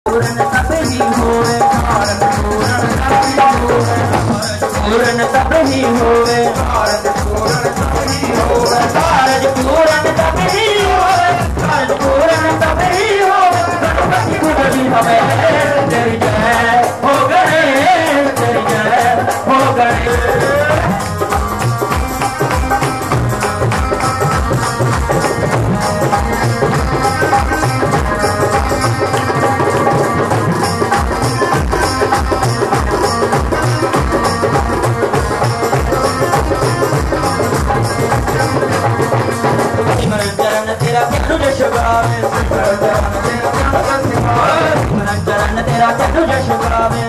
पूरन सब ही होवे भारत पूरन सब ही होवे पूरन सब ही होवे भारत पूरन सब ही होवे भारत पूरन सब ही होवे भारत पूरन सब ही होवे गणपति बुद्धि हमें तेरी जय हो गणेश तेरी जय हो गणेश तेरा चरणों जश गावे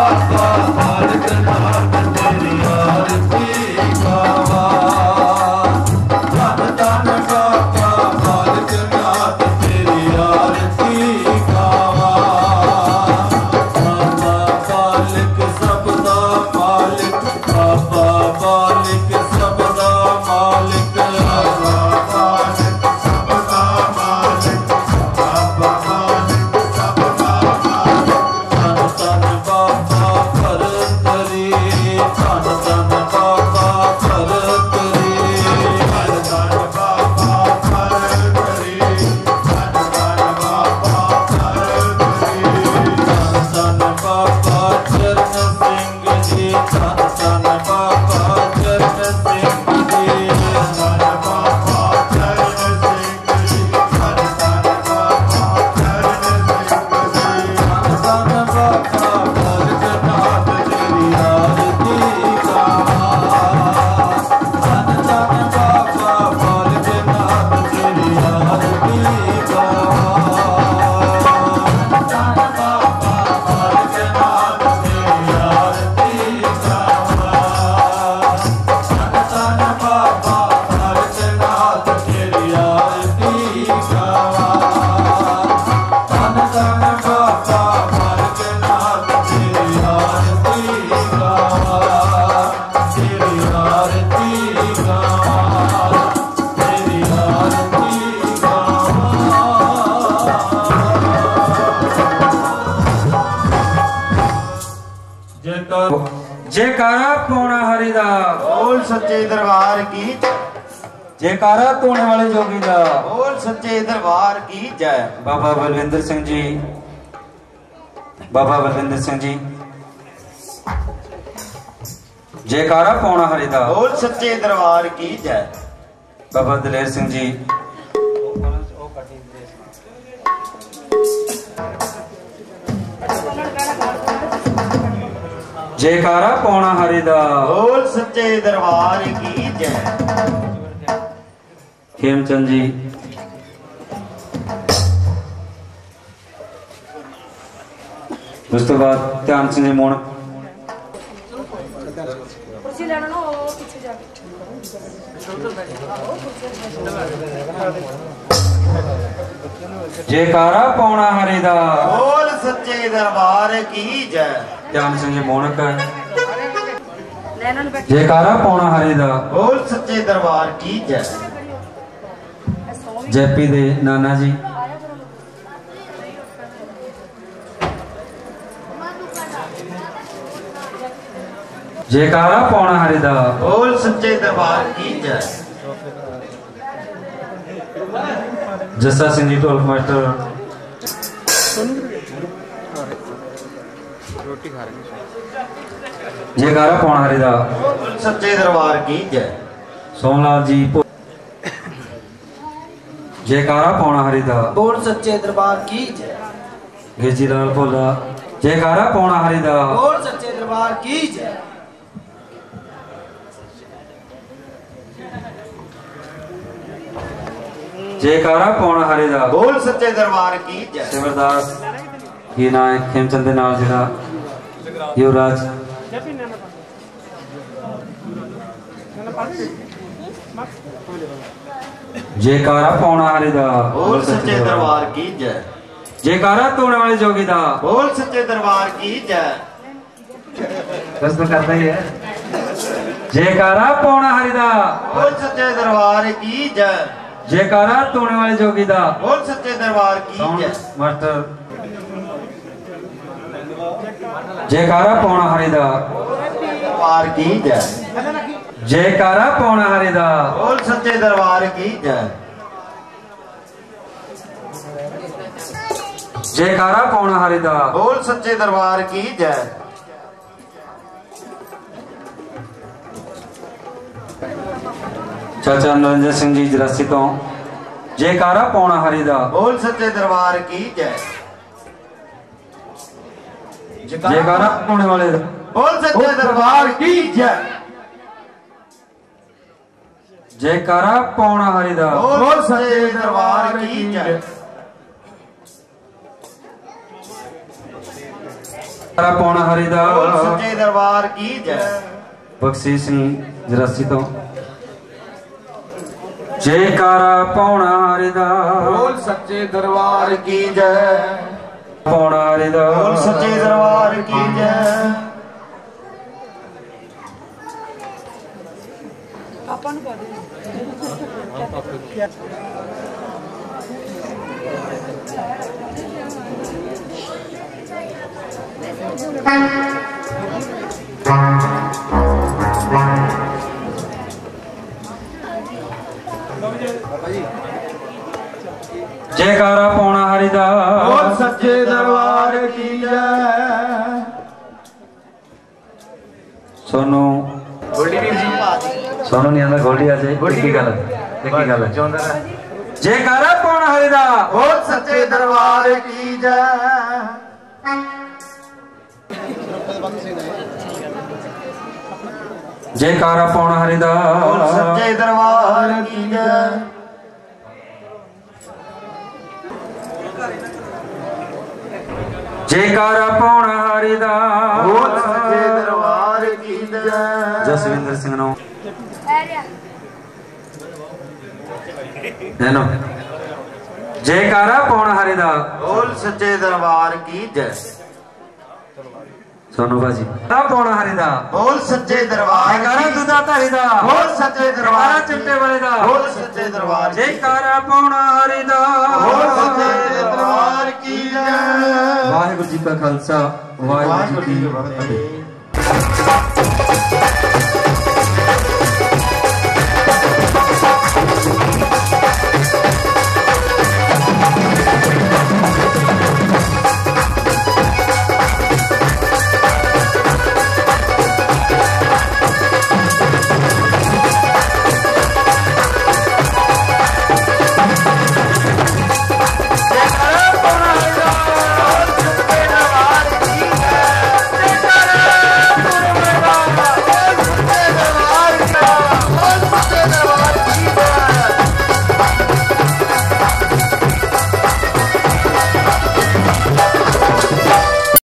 जयकारा पौना हरिदा बोल सच्चे दरबार की। जयकारा तोड़ने वाले जोगी दा बोल सच्चे दरबार की जय। बाबा बलविंदर सिंह जी, बाबा बलविंदर सिंह जी जयकारा पौना हरिदा बोल सच्चे दरबार की जय। बाबा दलेर सिंह जी जयकारा पौना हरिदा बोल सच्चे दरबार की जय। हेमचंद जी उस तो बाद ध्यान सिंह जी मोहन जयकारा पौना हरिदा बोल सच्चे दरबार की जय। ध्यान सिंह जी मोहनक जयकारा पौना हरिदा बोल सच्चे दरबार की जय। जयपी दे नाना जी जयकारा पौना हरिदा बोल सच्चे दरबार की जय। जस्सा सिंह जी टोल मास्टर जयकारा पौना हरिदा बोल सच्चे दरबार की जय। सोमलाल जी जयकारा पौना हरिदा बोल सच्चे दरबार की जय। गेजी लाल भोला जयकारा पौना हरिदा बोल सच्चे दरबार की जय। जयकारा पौना हरिदा बोल सच्चे दरबार की जय। सिमरदास ये ना है खेमचंद दे नाल जिला युवराज जयकारा पौना हरिदा बोल सच्चे दरबार की जय। जयकारा तोड़ने वाले जोगी दा बोल सच्चे दरबार की जय। बस तो करता ही है। जयकारा पौना हरिदा बोल सच्चे दरबार की जय। जयकारा तोड़ने वाले जोगी दा बोल सच्चे दरबार की जय। मास्टर जयकारा पौना हरिदा दरबार की जय। जयकारा पौना हरिदा बोल सच्चे दरबार की जय। जयकारा पौना हरिदा बोल सच्चे दरबार की जय। चाचा नरेंद्र सिंह जी जरासी तो जयकारा पौना हरिदा बोल सच्चे दरबार की जय। जयकारा पौने वाले बोल सच्चे दरबार की जय। जयकारा पौना हरिदा बोल सच्चे दरबार की जय। पौना हरिदा सच्चे दरबार की जय। बख्शी सिंह जरासी तो जयकारा पौना हरिदा बोल सच्चे दरबार की जय। पौना हरिदा बोल सच्चे दरबार की जय। जयकारा पौना हरिदा बोल सच्चे दरबार की जय। सोनू सोनू नहीं आंदा गोल्डी आज एक ही गल जयकारा पौना हरिदा बोल सच्चे दरबार की जय। जयकारा पौना हरिदा बोल सच्चे दरबार की जय। जयकारा पौना हरिदा बोल सच्चे दरबार की जय। जसविंदर सिंह नो नैनो जयकारा पौना हरिदा बोल सच्चे दरबार की जय। सोनू बाजी पौना हरिदा बोल सच्चे दरबार जयकारा की दूधा हरिदा बोल सच्चे दरबार की चिट्टे वाले दा बोल सच्चे दरबार की जयकारा पौना हरिदा बोल सच्चे दरबार की जय। वाहिगुरु जी का खालसा वाहिगुरु जी की फतेह।